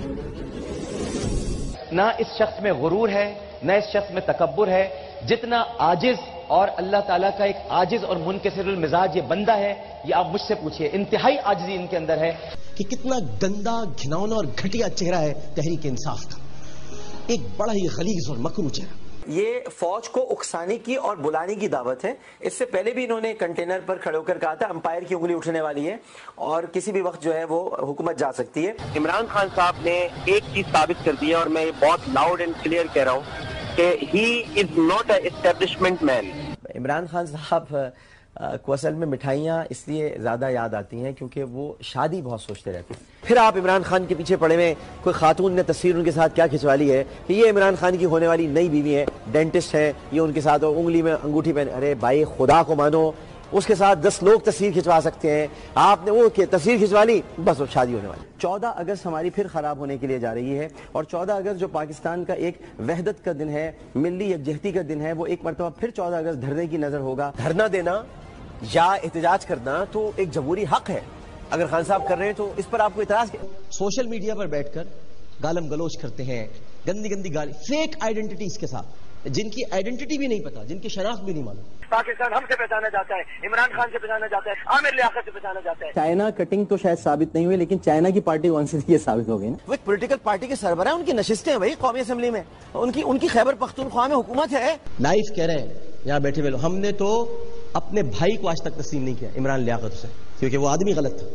نہ اس شخص میں غرور ہے، نہ اس شخص میں تکبر ہے، جتنا عاجز اور اللہ تعالیٰ کا ایک عاجز اور منکسر المزاج یہ بندہ ہے، یہ آپ مجھ سے پوچھئے، انتہائی عاجزی ان کے اندر ہے کہ کتنا گندا، گھناؤنا اور گھٹیا چہرہ ہے تحریک انصاف کا، ایک بڑا ہی غلیظ اور مکروہ چہرہ۔ یہ فوج کو اکسانے کی اور بلانے کی دعوت ہے۔ اس سے پہلے بھی انہوں نے کنٹینر پر کھڑے ہو کر کہا تھا امپائر کی انگلی اٹھنے والی ہے اور کسی بھی وقت جو ہے وہ حکومت جا سکتی ہے۔ عمران خان صاحب نے ایک چیز ثابت کر دی ہے اور میں یہ بہت لاؤڈ اینڈ کلیئر کہہ رہا ہوں کہ he is not a establishment man. Imran Khan صاحب کو اصل میں مٹھائیاں اس لیے زیادہ یاد آتی ہیں کیونکہ وہ شادی بہت سوچتے رہتے ہیں۔ پھر آپ عمران خان کے پیچھے پڑے میں کوئی خاتون نے تصویر ان کے ساتھ کیا کھنچوا لی ہے کہ یہ عمران خان کی ہونے والی نئی بیوی ہے، ڈینٹسٹ ہے، یہ ان کے ساتھ انگلی میں انگوٹھی پہنے۔ ارے بھائی خدا کو مانو، اس کے ساتھ 10 لوگ تصویر کھنچوا سکتے ہیں، آپ نے وہ تصویر کھنچوا لی، بس وہ شادی ہونے والی۔ 14 اگست ہماری پھر خراب ہونے کے لیے جا رہی ہے، اور 14 اگست جو پاکستان کا ایک وحدت کا دن ہے، ملی یکجہتی کا دن ہے، وہ ایک مرتبہ پھر 14 اگست دھرنے کی نظر ہوگا۔ دھرنا دینا یا احتجاج کرنا تو ایک جمہوری حق ہے، اگر خان صاحب کر رہے ہیں تو اس پر آپ کو اعتراض کیا؟ سوشل میڈیا پر بیٹھ کر گالم گلوچ کرتے ہیں، گندی گندی گالی، فیک آئیڈینٹیٹیز کے ساتھ، جن کی آئیڈینٹی بھی نہیں پتا، جن کی شناخت بھی نہیں معلوم۔ پاکستان ہم سے پہچانا جاتا ہے، عمران خان سے پہچانا جاتا ہے، عامر لیاقت سے پہچانا جاتا ہے۔ چائنا کٹنگ تو شاید ثابت نہیں ہوئی، لیکن چائنا کی پارٹی کون سی تھی یہ ثابت ہو گئی نا۔ وہ ایک پولیٹیکل پارٹی کے سربراہ، ان کی نشستیں ہیں بھائی قومی اسمبلی میں، ان کی خیبر پختونخوا میں حکومت ہے۔ لائف کہہ رہے ہیں یہاں بیٹھے ہوئے لوگ، ہم نے تو اپنے بھائی کو آج تک تسلیم نہیں کیا عمران لیاقت سے، کیونکہ وہ آدمی غلط تھا۔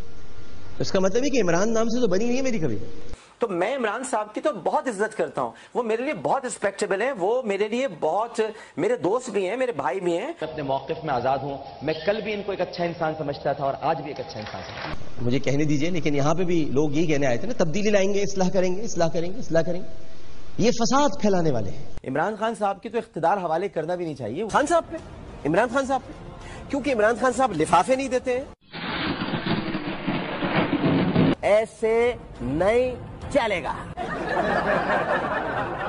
اس کا مطلب ہے کہ عمران نام سے تو بنی نہیں ہے میری کبھی۔ تو میں عمران صاحب کی تو بہت عزت کرتا ہوں، وہ میرے لیے بہت رسپیکٹیبل ہیں، وہ میرے لیے بہت میرے دوست بھی ہیں، میرے بھائی بھی ہیں۔ میں اپنے موقف میں آزاد ہوں، میں کل بھی ان کو ایک اچھا انسان سمجھتا تھا اور آج بھی ایک اچھا انسان سمجھتا ہوں۔ مجھے کہنے دیجئے، لیکن یہاں پہ بھی لوگ یہی کہنے آئے تھے نا، تبدیلی لائیں گے، اصلاح کریں گے، اصلاح کریں گے، اصلاح کریں گے، یہ فساد پھیلانے والے ہیں۔ عمران خان صاحب کی تو اقتدار حوالے کرنا بھی نہیں چاہیے خان صاحب پہ، عمران خان صاحب پہ، کیونکہ عمران خان صاحب لفافے نہیں دیتے ہیں۔ ایسے نہیں چلے گا۔